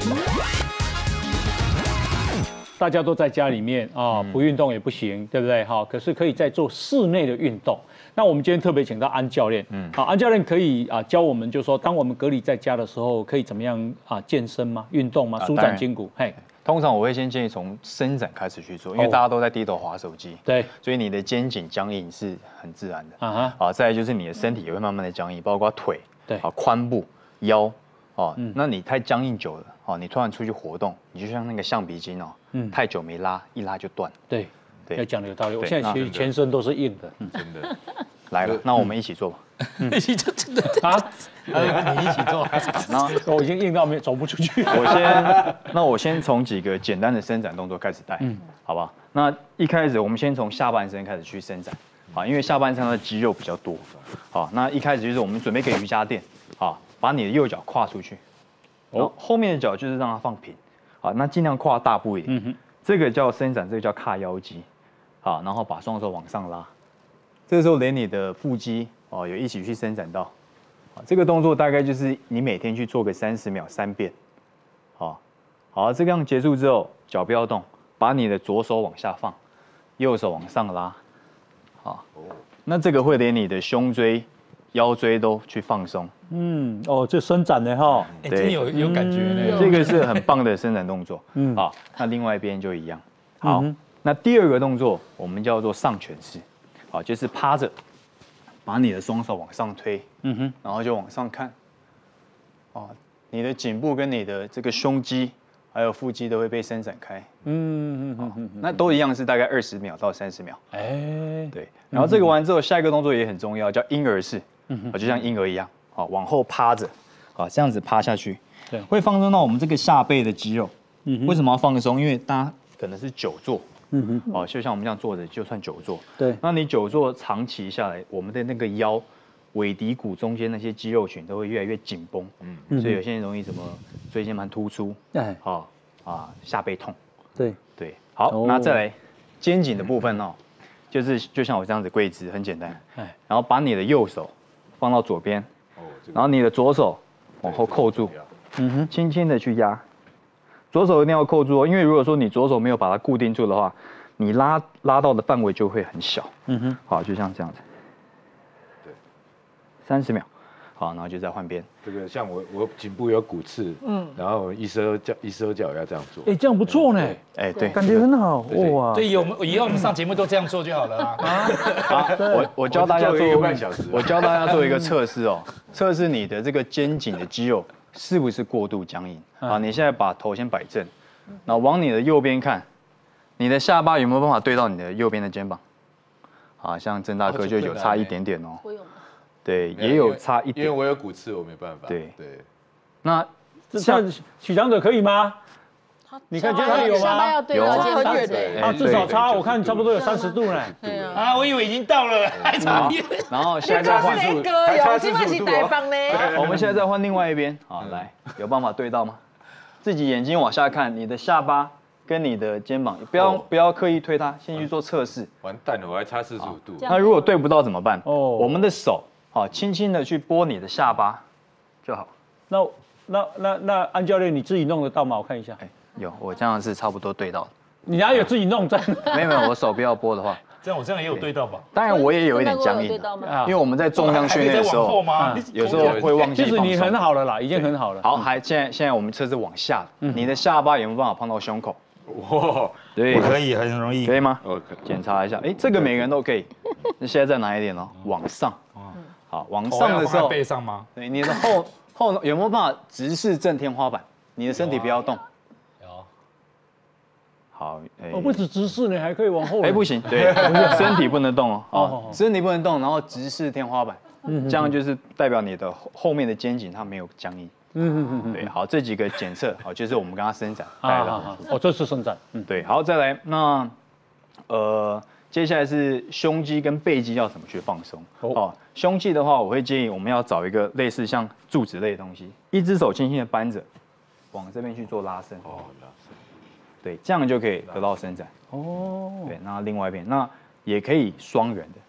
大家都在家里面啊，不运动也不行，对不对？哈，可是可以在做室内的运动。那我们今天特别请到安教练，好，安教练可以教我们，就是说，当我们隔离在家的时候，可以怎么样健身吗？运动吗？舒展筋骨？嘿， 通常我会先建议从伸展开始去做，因为大家都在低头滑手机， 对， 所以你的肩颈僵硬是很自然的。 啊再来就是你的身体也会慢慢的僵硬，包括腿， 对， 髋部、腰，那你太僵硬久了，你突然出去活动，你就像那个橡皮筋太久没拉，一拉就断。 对，要讲的有道理。我现在其实全身都是硬的， 真的。 来了，那我们一起做吧。 一起做真的啊？ 你一起做， 那我已经硬到走不出去。 我先从几个简单的伸展动作开始带，好吧？那一开始我们先从下半身开始去伸展，因为下半身的肌肉比较多，好，那一开始就是我们准备个瑜伽垫，把你的右脚跨出去，后面的脚就是让它放平，那尽量跨大步一点，这个叫伸展，这个叫髂腰肌，然后把双手往上拉，这个时候连你的腹肌有一起去伸展到。这个动作大概就是你每天去做个30秒3遍，好，这个样结束之后，脚不要动，把你的左手往下放，右手往上拉，那这个会连你的胸椎、腰椎都去放松。 这伸展的哈， 真有感觉呢。 这个是很棒的伸展动作。好，那另外一边就一样。好，那第二个动作我们叫做上犬式，就是趴着。把你的双手往上推，然后就往上看，你的颈部跟你的这个胸肌还有腹肌都会被伸展开，那都一样是大概20秒到30秒，对，然后这个完之后，下一个动作也很重要，叫婴儿式，就像婴儿一样，往后趴着，这样子趴下去，对，会放松到我们这个下背的肌肉，为什么要放松？因为大家可能是久坐。就像我们这样坐着，就算久坐。对，那你久坐长期下来，我们的那个腰、尾骶骨中间那些肌肉群都会越来越紧绷。所以有些人容易什么椎间盘突出，下背痛。对，好，那再来肩颈的部分就像我这样子跪姿，很简单。然后把你的右手放到左边，然后你的左手往后扣住，轻轻的去压。左手一定要扣住因为如果说你左手没有把它固定住的话，你拉到的范围就会很小。好，就像这样子。对，30秒。好，然后就再换边。 这个像我颈部有骨刺，然后一收脚也要这样做。 这样不错呢。 对， 感觉很好哇。 对，以后我们上节目都这样做就好了啊。 我教大家做 1个半小时。 我教大家做一个测试测试你的这个肩颈的肌肉是不是过度僵硬。你现在把头先摆正，然后往你的右边看，你的下巴有没有办法对到你的右边的肩膀？像郑大哥就有差一点点我有吗？ 对，也有差一点。 因为我有骨刺，我没办法。对。 那像许长者可以吗？你看肩膀有吗？ 下巴要对到肩膀的。 至少差，我看差不多有30度呢。 我以为已经到了，还差点。 然后现在再换速度， 还差40度。 我们现在再换另外一边，来，有办法对到吗？自己眼睛往下看，你的下巴跟你的肩膀，不要刻意推它，先去做测试。 完蛋了，我还差45度。 那如果对不到怎么办？我们的手轻轻的去拨你的下巴就好。 那安教练你自己弄得到吗？我看一下。 有，我这样是差不多对到的。 你哪有自己弄在？ 没有，我手不要拨的话。 这样我这样也有对到吧？ 当然我也有一点僵硬，因为我们在重量训练的时候，有时候会忘记。 其实你很好了啦，已经很好了。 好，现在我们测试往下，你的下巴有没有办法碰到胸口？ 哇， 对， 可以，很容易， 可以吗？检查一下，这个每个人都可以。那现在再拿一点往上。好，往上的时候， 背上吗？ 对，你的后有没有办法直视正天花板？你的身体不要动。好， 不止直视呢，还可以往后。 不行，对，身体不能动身体不能动，然后直视天花板，这样就是代表你的后面的肩颈它没有僵硬。对，好，这几个检测就是我们刚刚伸展带的。 这是伸展。 对，好，再来，那接下来是胸肌跟背肌要怎么去放松？胸肌的话，我会建议我们要找一个类似像柱子类的东西，一只手轻轻的扳着，往这边去做拉伸。对，这样就可以得到伸展。对，那另外一边，那也可以双人的，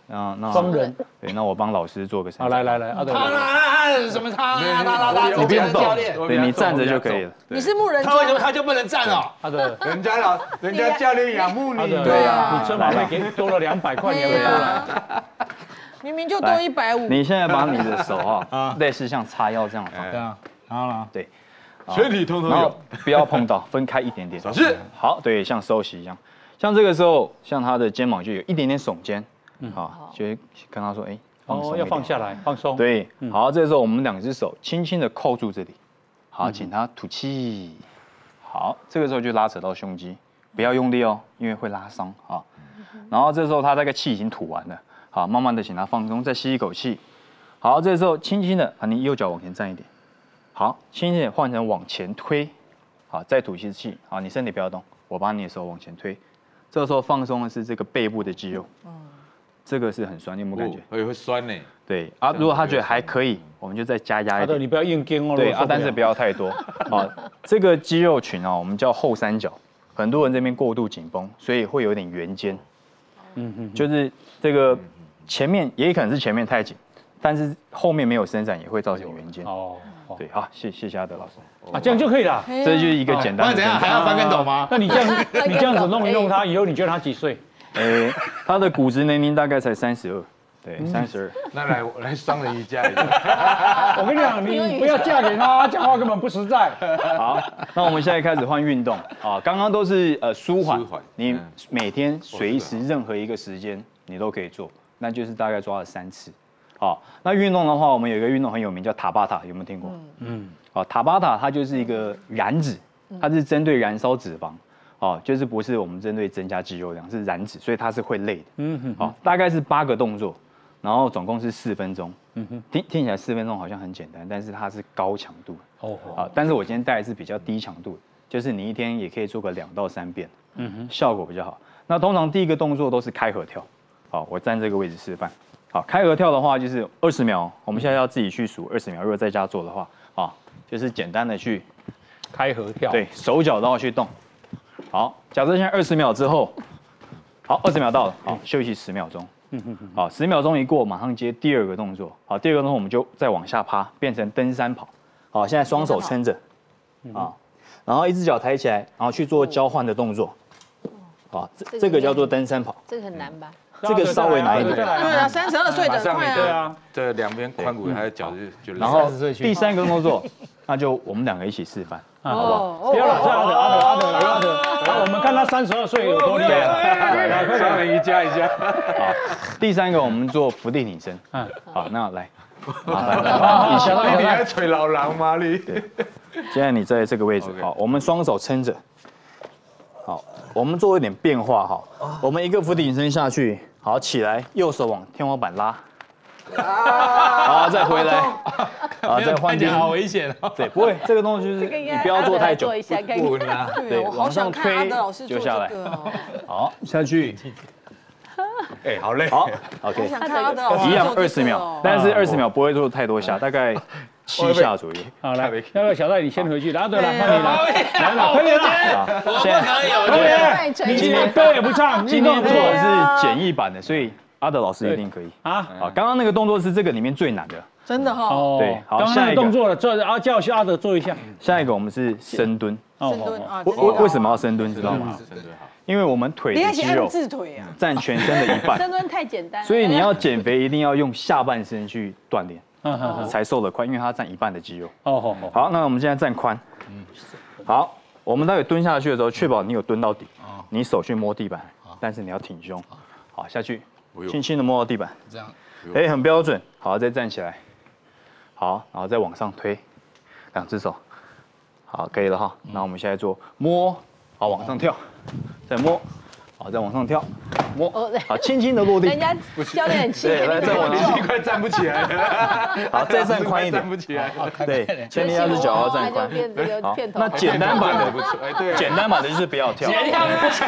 那双人。 对，那我帮老师做个伸好， 展。 来，阿德， 他什么他， 你不用动教练， 对你站着就可以了。 你是牧人他为什么装， 他就不能站哦？ 阿德， 人家教练仰慕你， 对啊你车马费给多了200块，你也会出来。 明明就多150。 你现在把你的手类似像叉腰这样放， 对啊，好了， 对， 全体通通然后有。 不要碰到，分开一点点。 是。 好，对，像收息一样。像这个时候，像他的肩膀就有一点点耸肩，就会跟他说，哎，放松一点， 要放下来，放松。 对，好，这个时候我们2只手轻轻的扣住这里，好，请他吐气。好，这个时候就拉扯到胸肌，不要用力哦，因为会拉伤啊。然后这时候他大概气已经吐完了，好，慢慢的请他放松，再吸一口气。好，这时候轻轻的把你右脚往前站一点，好，轻轻的换成往前推，好，再吐吸气，好，你身体不要动，我把你的手往前推。这个时候放松的是这个背部的肌肉，这个是很酸，你有没有感觉？ 会酸呢。 对啊，如果他觉得还可以，我们就再加压一点。 你不要硬跟哦。 对但是不要太多。好，这个肌肉群我们叫后三角，很多人这边过度紧绷，所以会有点圆肩。就是这个前面也可能是前面太紧，但是后面没有伸展也会造成圆肩。哦，对，好，谢谢阿德老师。 这样就可以了。 这就是一个简单的。 那怎样还要翻跟斗吗？ 那你这样子弄一弄他，以后你觉得他几岁？ 他的骨质年龄大概才32，对，32。 那来双人瑜伽一下。 我跟你讲，你不要嫁给他讲话根本不实在。 好，那我们现在开始换运动啊，刚刚都是舒缓，你每天随时任何一个时间你都可以做，那就是大概抓了3次。好，那运动的话，我们有一个运动很有名叫塔巴塔，有没有听过？好，塔巴塔它就是一个燃脂，它是针对燃烧脂肪，就是不是我们针对增加肌肉量，是燃脂，所以它是会累的。好，大概是8个动作，然后总共是4分钟。听起来4分钟好像很简单，但是它是高强度。但是我今天带的是比较低强度，就是你一天也可以做个2到3遍，效果比较好。那通常第一个动作都是开合跳。好，我站这个位置示范。好，开合跳的话就是20秒，我们现在要自己去数20秒。如果在家做的话，就是简单的去开合跳， 对，手脚都要去动。好，假设现在20秒之后，好，20秒到了，好，休息10秒钟。好，10秒钟一过，马上接第2个动作。好，第2个动作我们就再往下趴，变成登山跑。好，现在双手撑着，然后一只脚抬起来，然后去做交换的动作。好，这个叫做登山跑。 这个很难吧？ 这个稍微难一点。 对啊，32岁的快啊。 对啊， 这2边髋骨还有脚就。 然后第3个动作，那就我们2个一起示范，好不好？ 不要了，阿德，我们看他32岁有多厉害。 来，双人瑜伽一下。 好，第3个我们做伏地挺身。好，那来，麻烦。 你还捶老狼吗？你？ 对。现在你在这个位置，好，我们双手撑着。好，我们做一点变化哈。我们一个伏地挺身下去，好，起来，右手往天花板拉。好，再回来。好，再换边。 好危险哦。 对，不会，这个动作就是你不要做太久。 不啦。 对， 我好往上想看阿推德老师做就下来这个哦。 好，下去。 好累。 好我 ，OK， 想看阿德老师一样做这个 20秒，但是20秒不会做太多下，大概7下左右。 好，来，要不要小戴你先回去？阿德来，换你来了，快点啦！ 现在快点，你今天歌也不唱， 今天做的是简易版的，所以阿德老师一定可以啊。 好，刚刚那个动作是这个里面最难的。 真的哈。 对，好， 刚刚那个动作了，做叫阿德做一下。 下一个我们是深蹲。 深蹲啊。 为什么要深蹲？知道吗？因为我们腿的肌肉自腿啊， 占全身的一半。 深蹲太简单了。 所以你要减肥一定要用下半身去锻炼，才瘦得快，因为它占一半的肌肉。好，那我们现在站宽。好，我们待会蹲下去的时候，确保你有蹲到底，你手去摸地板，但是你要挺胸。好，下去，轻轻的摸到地板。 这样。 很标准。好，再站起来。好，然后再往上推，2只手。好，可以了哈。那我们现在做摸，好，往上跳，再摸，好，再往上跳，摸，好，轻轻的落地。 人家教练很气， 对，来再往上， 快站不起来了。 好，再站宽一点， 站不起来。 对，前提要是脚要站宽。好，那简单版的不错，对， 简单版的就是不要跳。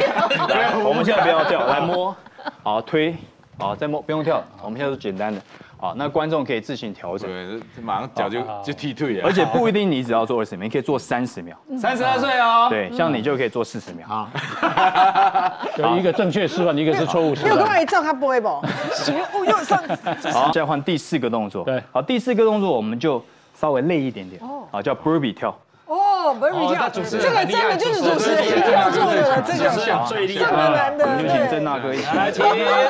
来，我们现在不要跳，来摸，好推，好再摸，不用跳，我们现在是简单的。 啊，那观众可以自行调整， 对，马上脚就踢退了。 而且不一定你只要做20秒，你可以做30秒。 32岁哦。 对，像你就可以做40秒。 好， 有一个正确示范，一个是错误示你有范。 干嘛照他播不？行，哦，又上。 好，现在换第4个动作。 对， 好，第4个动作我们就稍微累一点点，好，叫 burpee 跳。 哦，不是比较， 主持这个真的就是主持人一定要做的，这个最厉这么难的。 我们就请郑大哥一起。 来，请。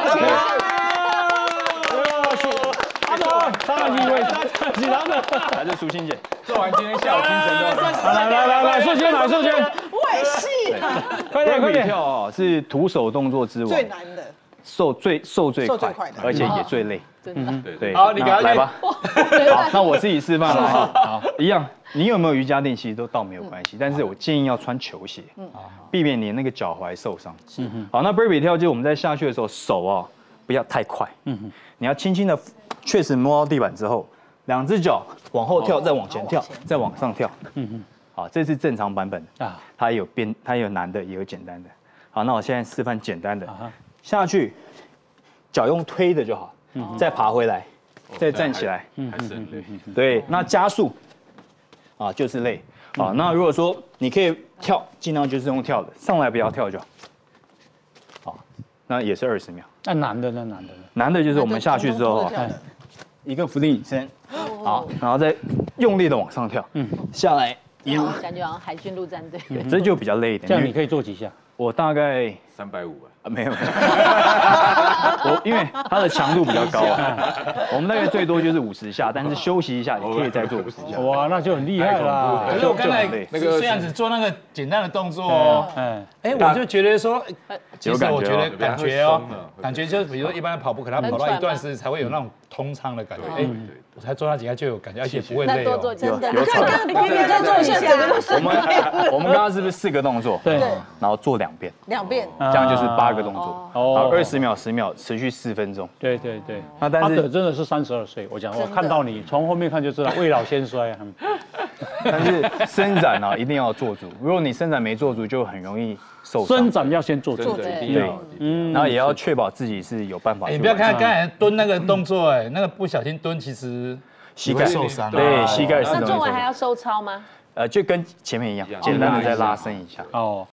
上几位，上几他们。 来，这淑欣姐， 做完今天下午精神都很好。 来，素娟来，素娟， 外戏啊， 快点，快 burpee 点。 跳哦，是徒手动作之王， 最难的。 瘦最快快的， 而且也最累。 真的。 对， 好你给他那来吧。好，那我自己示范了哈。 好， 一样，你有没有瑜伽垫其实都倒没有关系，但是我建议要穿球鞋，避免你那个脚踝受伤。好，那 burpee 跳就是我们在下去的时候手哦不要太快，你要轻轻的，确实摸到地板之后，2只脚往后跳，再往前跳，再往上跳。好，这是正常版本的啊， 它有难的，也有简单的。好，那我现在示范简单的，下去，脚用推的就好，再爬回来，再站起来。 还是很累。 对，那加速啊就是累啊。那如果说你可以跳，尽量就是用跳的，上来不要跳就好。好，那也是20秒。 那男的呢？男的呢？ 难的就是我们下去之后，一个伏地挺身，好，然后再用力的往上跳，下来一路， 感觉好像海军陆战队。 对，这就比较累一点。 这样你可以做几下？ 我大概 350吧。 没有，我因为它的强度比较高啊，我们大概最多就是50下，但是休息一下也可以再做50下。 哇，那就很厉害啦。 可是我刚才那个虽然只做那个简单的动作哦，我就觉得说，其实我觉得感觉哦，感觉就是比如说一般的跑步，可能要跑到一段时才会有那种通畅的感觉。哎，我才做那几下就有感觉，而且不会累哦。 那多做真的。 有看刚刚明明在做一下，整个都是我们刚刚是不是4个动作？ 对， 然后做2遍， 2遍。 这样就是8个动作， 哦然后20秒、10秒，持续4分钟。 对。 那但是阿德真的是32岁，我看到你从后面看就知道未老先衰啊。 但是伸展啊一定要做足，如果你伸展没做足，就很容易受伤。 伸展要先做足， 对，然后也要确保自己是有办法。 你不要看刚才蹲那个动作，哎，那个不小心蹲，其实膝盖受伤。 对，膝盖是容易受伤。 那做完还要收操吗？ 就跟前面一样，简单的再拉伸一下。 哦，